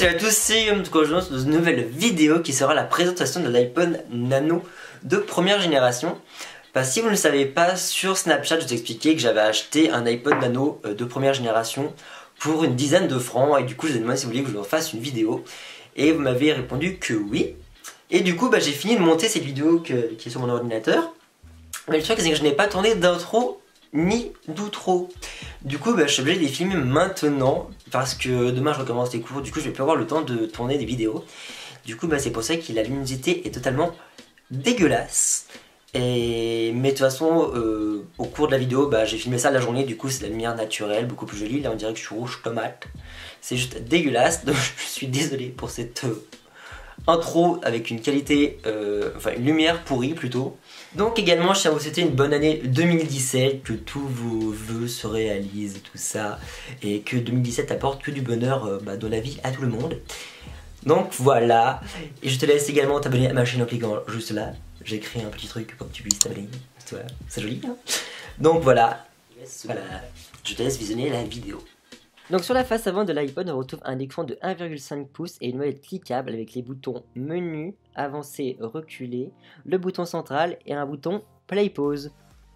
salut à tous, c'est Guillaume dans une nouvelle vidéo qui sera la présentation de l'iPod Nano de première génération. Si vous ne le savez pas, sur Snapchat je vous expliquais que j'avais acheté un iPod Nano de première génération pour une dizaine de francs, et du coup je vous ai demandé si vous vouliez que je vous fasse une vidéo et vous m'avez répondu que oui. Et du coup j'ai fini de monter cette vidéo qui est sur mon ordinateur, mais le truc c'est que je n'ai pas tourné d'intro ni d'outro. Du coup je suis obligé de les filmer maintenant parce que demain je recommence les cours, du coup je vais plus avoir le temps de tourner des vidéos. Du coup c'est pour ça que la luminosité est totalement dégueulasse. Mais de toute façon au cours de la vidéo j'ai filmé ça la journée, du coup c'est de la lumière naturelle, beaucoup plus jolie. Là on dirait que je suis rouge tomate, c'est juste dégueulasse, donc je suis désolé pour cette intro avec une qualité, une lumière pourrie plutôt. Donc également je tiens à vous souhaiter une bonne année 2017, que tous vos vœux se réalisent, tout ça, et que 2017 apporte que du bonheur dans la vie à tout le monde. Donc voilà, et je te laisse également t'abonner à ma chaîne en cliquant juste là. J'ai créé un petit truc pour que tu puisses t'abonner, c'est joli hein. Donc voilà, je te laisse visionner la vidéo. Donc sur la face avant de l'iPod, on retrouve un écran de 1,5 pouces et une molette cliquable avec les boutons menu, avancer, reculer, le bouton central et un bouton play pause.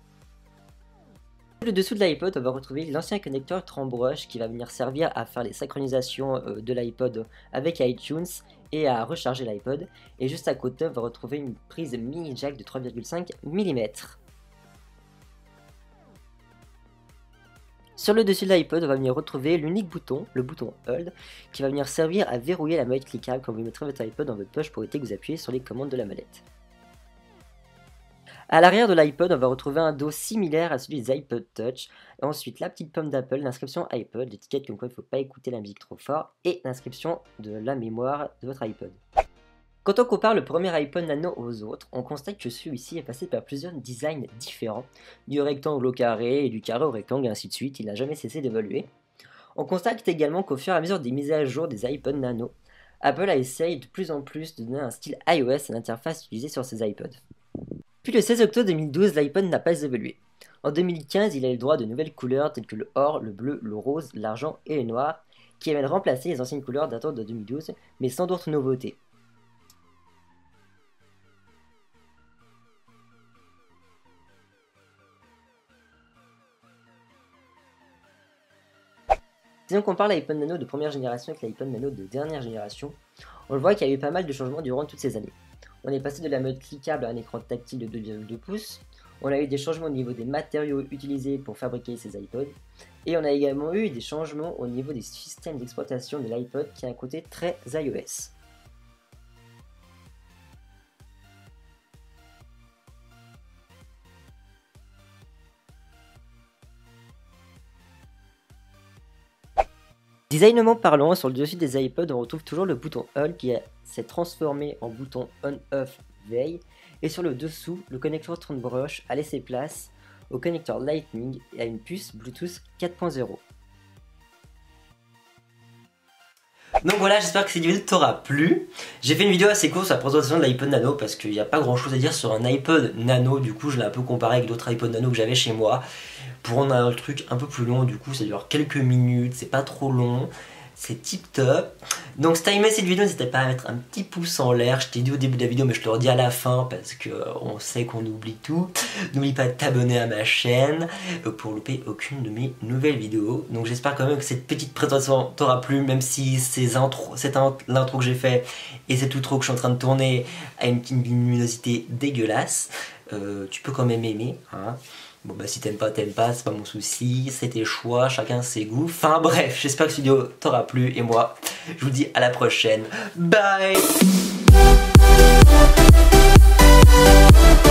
Le dessous de l'iPod, on va retrouver l'ancien connecteur Trembrush qui va venir servir à faire les synchronisations de l'iPod avec iTunes et à recharger l'iPod. Et juste à côté, on va retrouver une prise mini jack de 3,5 mm. Sur le dessus de l'iPod, on va venir retrouver l'unique bouton, le bouton Hold, qui va venir servir à verrouiller la molette cliquable quand vous mettrez votre iPod dans votre poche pour éviter que vous appuyez sur les commandes de la molette. A l'arrière de l'iPod, on va retrouver un dos similaire à celui des iPod Touch. Et ensuite, la petite pomme d'Apple, l'inscription iPod, l'étiquette comme quoi il ne faut pas écouter la musique trop fort, et l'inscription de la mémoire de votre iPod. Quand on compare le premier iPod Nano aux autres, on constate que celui-ci est passé par plusieurs designs différents, du rectangle au carré et du carré au rectangle et ainsi de suite, il n'a jamais cessé d'évoluer. On constate également qu'au fur et à mesure des mises à jour des iPod Nano, Apple a essayé de plus en plus de donner un style iOS à l'interface utilisée sur ses iPods. Puis le 16 octobre 2012, l'iPod n'a pas évolué. En 2015, il a eu le droit de nouvelles couleurs telles que le or, le bleu, le rose, l'argent et le noir, qui viennent remplacer les anciennes couleurs datant de 2012, mais sans d'autres nouveautés. Si on compare l'iPod Nano de première génération avec l'iPod Nano de dernière génération, on le voit qu'il y a eu pas mal de changements durant toutes ces années. On est passé de la mode cliquable à un écran tactile de 2,2 pouces, on a eu des changements au niveau des matériaux utilisés pour fabriquer ces iPods, et on a également eu des changements au niveau des systèmes d'exploitation de l'iPod qui a un côté très iOS. Designement parlant, sur le dessus des iPods, on retrouve toujours le bouton Hold qui s'est transformé en bouton On-Off Veille, et sur le dessous, le connecteur Trembrush a laissé place au connecteur Lightning et à une puce Bluetooth 4.0. Donc voilà, j'espère que cette vidéo t'aura plu. J'ai fait une vidéo assez courte sur la présentation de l'iPod Nano parce qu'il n'y a pas grand chose à dire sur un iPod Nano. Du coup je l'ai un peu comparé avec d'autres iPod Nano que j'avais chez moi. Pour rendre un truc un peu plus long, du coup ça dure quelques minutes, c'est pas trop long, c'est tip top. Donc si t'as aimé cette vidéo, n'hésite pas à mettre un petit pouce en l'air. Je t'ai dit au début de la vidéo mais je te le redis à la fin parce que on sait qu'on oublie tout. N'oublie pas de t'abonner à ma chaîne pour louper aucune de mes nouvelles vidéos. Donc j'espère quand même que cette petite présentation t'aura plu, même si l'intro que j'ai fait et cet outro que je suis en train de tourner a une luminosité dégueulasse. Tu peux quand même aimer hein. Bon si t'aimes pas, c'est pas mon souci, c'est tes choix, chacun ses goûts. Enfin bref, j'espère que cette vidéo t'aura plu et moi, je vous dis à la prochaine. Bye.